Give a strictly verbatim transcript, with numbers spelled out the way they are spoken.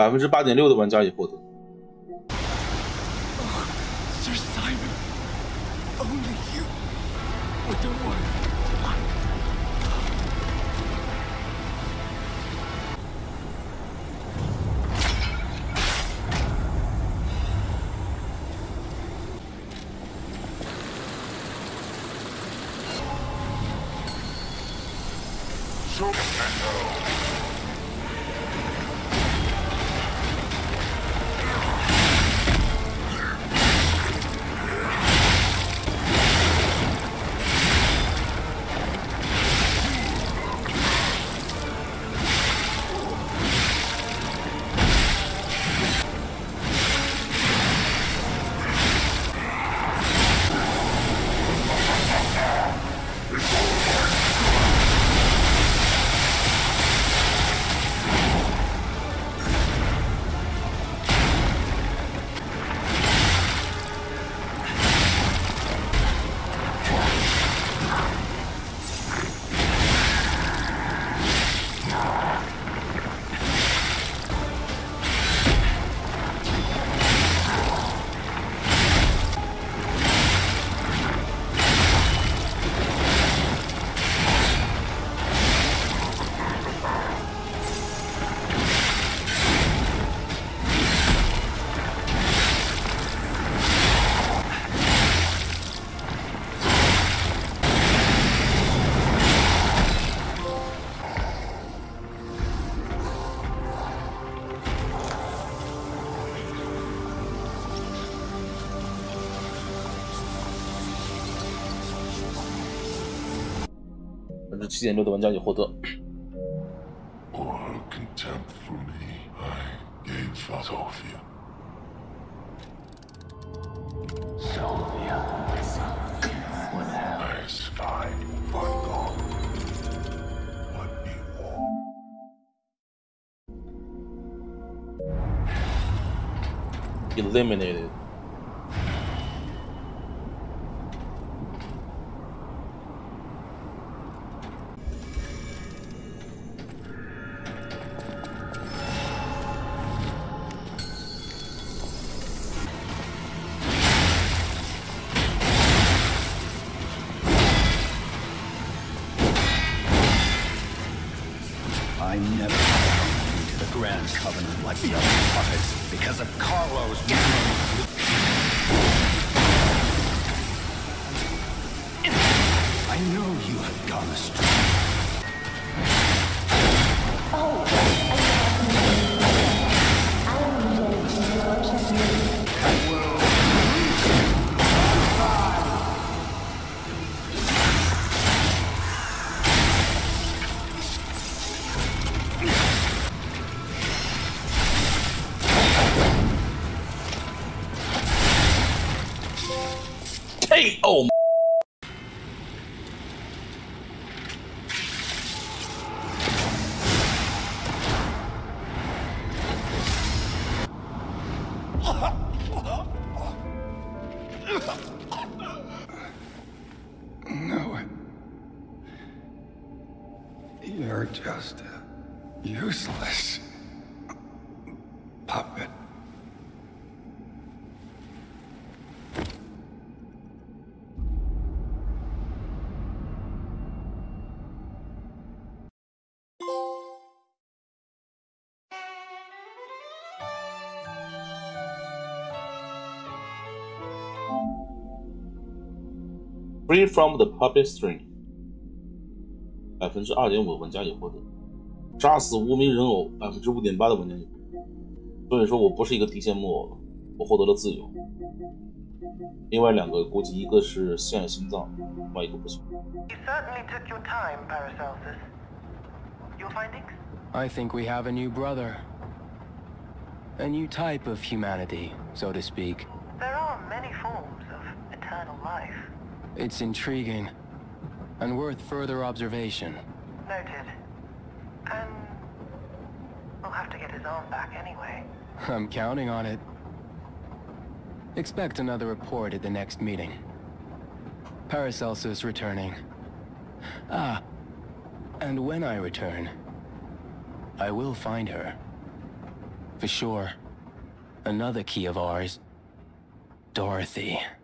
百分之八点六的玩家已获得。 Sir Simon, only you with the word. 百分之七点六的玩家已获得。 Or contempt for me, I gave Sophia. Sophia. What happened? I spied Van Gogh. What he wore. Eliminated. I never belonged into the Grand Covenant like the other puppets because of Carlos. I know you have gone astray. Oh, I am ready to worship you. Hey, oh. No, you're just a useless puppet. Free from the puppet string， 百分之二点五的玩家已获得。杀死无名人偶， 百分之五点八的玩家已获得。所以说我不是一个地线木偶了，我获得了自由。另外两个估计一个是陷心脏，另外一个不行。 You certainly took your time, Paracelsus. Your findings? I think we have a new brother. A new type of humanity, so to speak. There are many forms of eternal life. It's intriguing, and worth further observation. Noted. And we'll have to get his arm back anyway. I'm counting on it. Expect another report at the next meeting. Paracelsus returning. Ah, and when I return, I will find her. For sure. Another key of ours. Dorothy.